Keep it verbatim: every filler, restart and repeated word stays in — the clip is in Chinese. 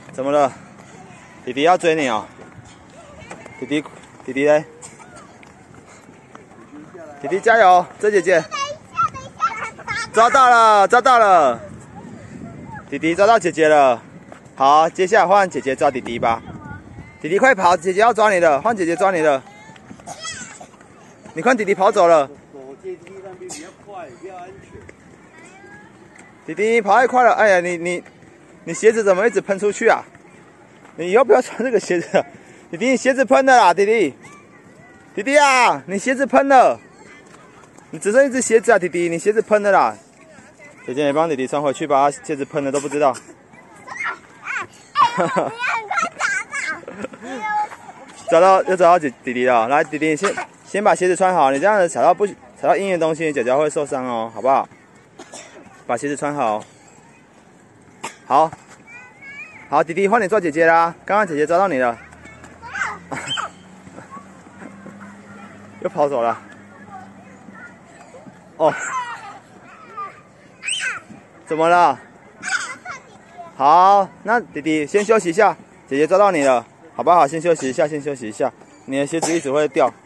怎么了？弟弟要追你哦。弟弟，弟弟嘞？弟弟加油，追姐姐。抓到了，抓到了。弟弟抓到姐姐了。好，接下来换姐姐抓弟弟吧。弟弟快跑，姐姐要抓你了，换姐姐抓你了。你看弟弟跑走了。 走阶梯那边比较快，比较安全。 弟弟跑太快了，哎呀，你你你鞋子怎么一直喷出去啊？你以后不要穿这个鞋子了。弟弟，你鞋子喷了啦，弟弟。弟弟啊，你鞋子喷了。你只剩一只鞋子啊，弟弟，你鞋子喷了啦。姐姐，你帮弟弟穿回去吧，他鞋子喷了都不知道。哈哈。找到又找到姐弟弟了，来，弟弟先先把鞋子穿好，你这样子踩到不踩到硬的东西，脚脚会受伤哦，好不好？把鞋子穿好。好，好，弟弟换你抓姐姐啦，刚刚姐姐抓到你了。又跑走了。哦，怎么了？好，那弟弟先休息一下，姐姐抓到你了，好不好？先休息一下，先休息一下，你的鞋子一直会掉。